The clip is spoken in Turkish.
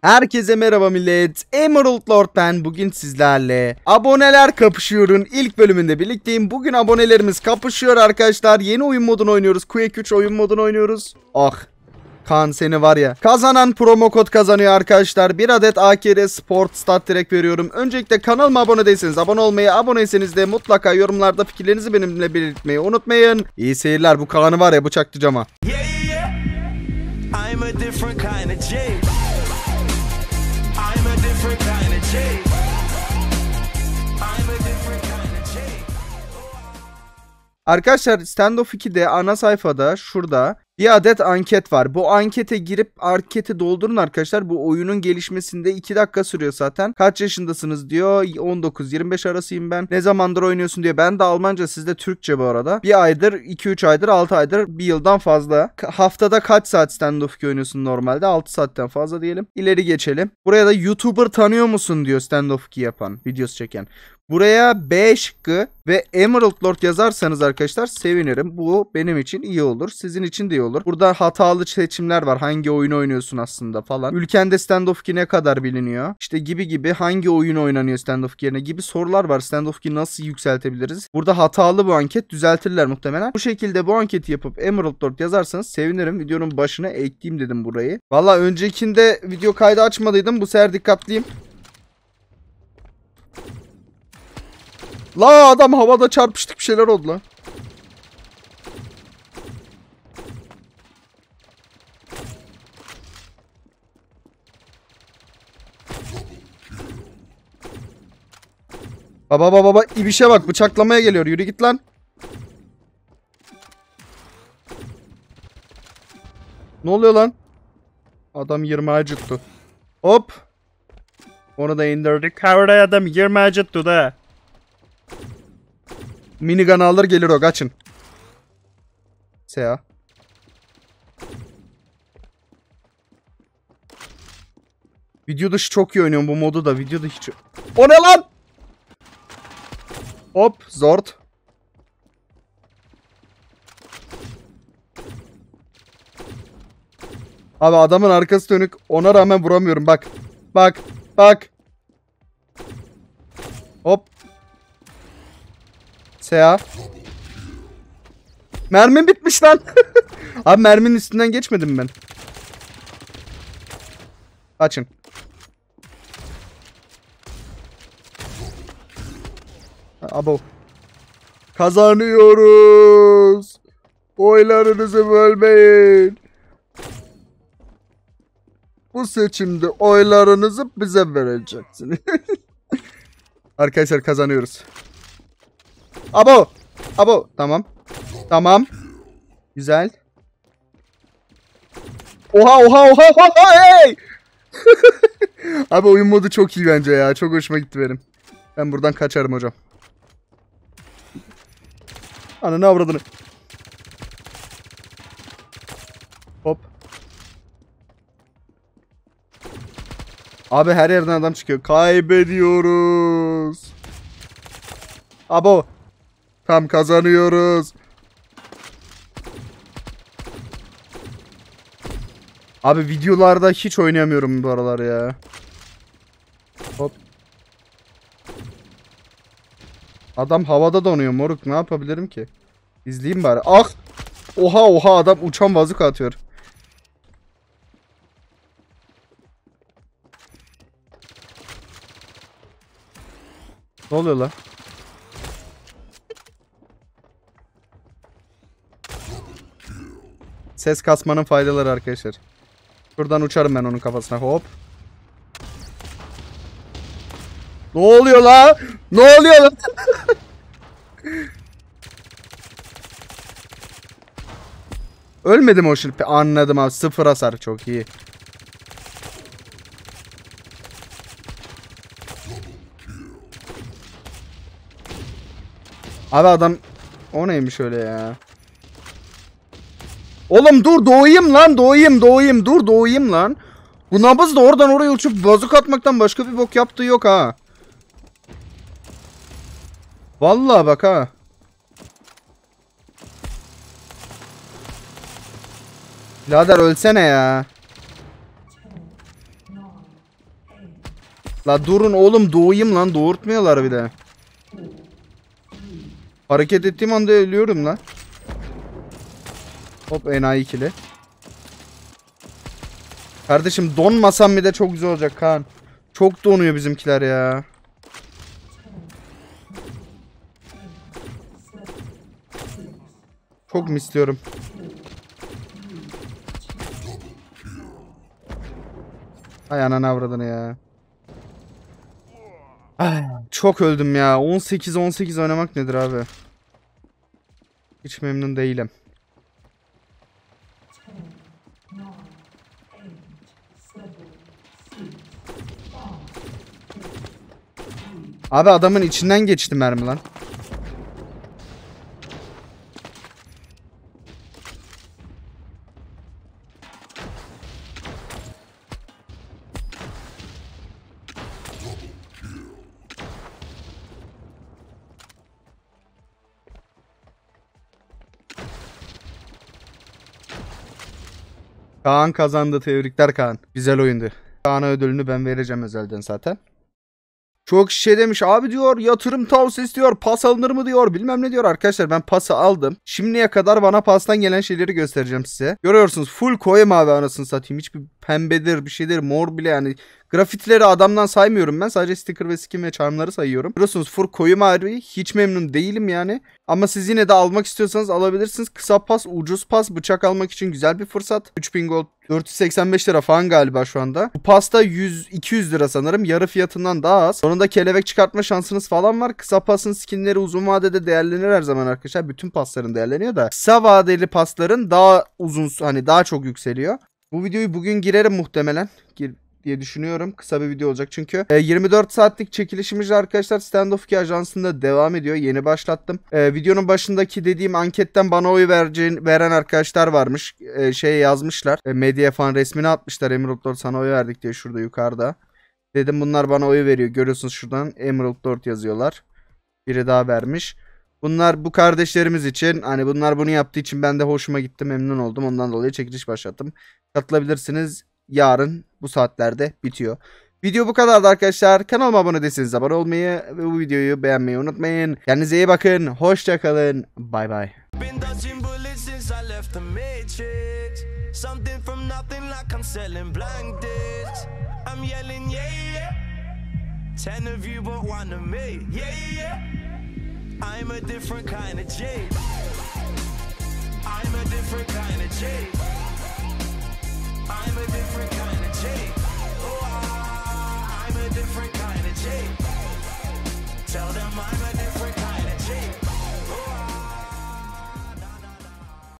Herkese merhaba millet. Emerald Lord ben. Bugün sizlerle aboneler kapışıyor'un ilk bölümünde birlikteyim. Bugün abonelerimiz kapışıyor arkadaşlar. Yeni oyun modunu oynuyoruz. Quake 3 oyun modunu oynuyoruz. Ah. Kaan seni var ya. Kazanan promo kod kazanıyor arkadaşlar. Bir adet AKR Sport Stat direkt veriyorum. Öncelikle kanalıma abone değilseniz abone olmayı, aboneyseniz de mutlaka yorumlarda fikirlerinizi benimle belirtmeyi unutmayın. İyi seyirler. Bu Kaan'ı var ya bıçaklayacağım ha. Arkadaşlar Standoff 2'de ana sayfada şurada bir adet anket var. Bu ankete girip anketi doldurun arkadaşlar. Bu oyunun gelişmesinde 2 dakika sürüyor zaten. Kaç yaşındasınız diyor. 19-25 arasıyım ben. Ne zamandır oynuyorsun diyor. Ben de Almanca, sizde Türkçe bu arada. Bir aydır, 2-3 aydır, 6 aydır, bir yıldan fazla. Haftada kaç saat Standoff 2 oynuyorsun normalde? 6 saatten fazla diyelim. İleri geçelim. Buraya da YouTuber tanıyor musun diyor Standoff 2 yapan, videosu çeken. Buraya B şıkkı ve Emerald Lord yazarsanız arkadaşlar sevinirim. Bu benim için iyi olur. Sizin için de iyi olur. Burada hatalı seçimler var. Hangi oyunu oynuyorsun aslında falan. Ülkende Standoff 2 ne kadar biliniyor? İşte gibi hangi oyun oynanıyor Standoff 2 yerine gibi sorular var. Standoff 2'yi nasıl yükseltebiliriz? Burada hatalı bu anket, düzeltirler muhtemelen. Bu şekilde bu anketi yapıp Emerald Lord yazarsanız sevinirim. Videonun başına ekleyeyim dedim burayı. Valla öncekinde video kaydı açmadıydım. Bu sefer dikkatliyim. La adam havada çarpıştık, bir şeyler oldu la. Baba ibişe bak, bıçaklamaya geliyor, yürü git lan. Ne oluyor lan? Adam 20 acıttı. Hop. Onu da indirdik. Havada adam 20 acıttı da. Minigun alır gelir o, kaçın. Seha. Video dışı çok iyi oynuyorum bu modu da, video dışı hiç... O ne lan? Hop zord. Abi adamın arkası dönük, ona rağmen vuramıyorum bak. Bak. Hop. Seha. Mermim bitmiş lan. Abi merminin üstünden geçmedim ben. Açın. Abo. Kazanıyoruz. Oylarınızı bölmeyin. Bu seçimde oylarınızı bize vereceksiniz. Arkadaşlar kazanıyoruz. Abo. Tamam. Güzel. Oha hey. Abi oyun modu çok iyi bence ya. Çok hoşuma gitti benim. Ben buradan kaçarım hocam. Ananı avradını. Hop. Abi her yerden adam çıkıyor. Kaybediyoruz. Abo. Tam kazanıyoruz. Abi videolarda hiç oynayamıyorum bu aralar ya. Hop. Adam havada donuyor moruk. Ne yapabilirim ki? İzleyeyim bari. Ah! Oha adam uçan bazuka atıyor. Ne oluyor lan? Ses kasmanın faydaları arkadaşlar. Şuradan uçarım ben onun kafasına. Hop. Ne oluyor la? Ne oluyor la? Ölmedim o şilpi. Anladım abi. 0 hasar. Çok iyi. Abi adam... O neymiş öyle ya? Oğlum dur doğayım lan. Dur doğayım lan. Bu nabız da oradan oraya uçup bazuk atmaktan başka bir bok yaptığı yok ha. Vallahi bak ha. Birader ölsene ya. La durun oğlum, doğayım lan, doğurtmuyorlar bir de. Hareket ettiğim anda ölüyorum lan. Hop, enayi ikili. Kardeşim donmasam bir de çok güzel olacak Kaan. Çok donuyor bizimkiler ya. Çok misliyorum. Ay ananı avradını ya. Ay, çok öldüm ya. 18-18 oynamak nedir abi? Hiç memnun değilim. Abi adamın içinden geçti mermi lan. Kaan kazandı. Tebrikler Kaan. Güzel oyundu. Kaan'a ödülünü ben vereceğim özelden zaten. Çok şey demiş abi, diyor yatırım tavsiyesi diyor, pas alınır mı diyor, bilmem ne diyor. Arkadaşlar ben pası aldım. Şimdiye kadar bana pastan gelen şeyleri göstereceğim size. Görüyorsunuz full koyu mavi anasını satayım. Hiçbir pembedir bir şeydir mor bile, yani grafitileri adamdan saymıyorum ben. Sadece sticker ve skin ve charmları sayıyorum. Görüyorsunuz full koyu mavi, hiç memnun değilim yani. Ama siz yine de almak istiyorsanız alabilirsiniz. Kısa pas, ucuz pas, bıçak almak için güzel bir fırsat. 3000 gold, 485 lira falan galiba şu anda. Bu pasta 100-200 lira sanırım. Yarı fiyatından daha az. Sonunda kelebek çıkartma şansınız falan var. Kısa pasın skinleri uzun vadede değerlenir her zaman arkadaşlar. Bütün pasların değerleniyor da kısa vadeli pasların daha uzun, hani daha çok yükseliyor. Bu videoyu bugün girerim muhtemelen. Diye düşünüyorum. Kısa bir video olacak çünkü. 24 saatlik çekilişimiz arkadaşlar Standoff 2 ajansında devam ediyor. Yeni başlattım. Videonun başındaki dediğim anketten bana oy veren arkadaşlar varmış. Yazmışlar. Medya falan resmini atmışlar. Emerald Lord sana oy verdik diye şurada yukarıda. Dedim bunlar bana oy veriyor. Görüyorsunuz şuradan Emerald Lord yazıyorlar. Biri daha vermiş. Bunlar bu kardeşlerimiz için, hani bunlar bunu yaptığı için ben de hoşuma gitti, memnun oldum. Ondan dolayı çekiliş başlattım. Katılabilirsiniz. Yarın bu saatlerde bitiyor. Video bu kadardı arkadaşlar. Kanalıma abone değilseniz abone olmayı ve bu videoyu beğenmeyi unutmayın. Kendinize iyi bakın. Hoşça kalın. Bay bay. I'm a different kind of J. Oh, I'm a different kind of J. Tell them I'm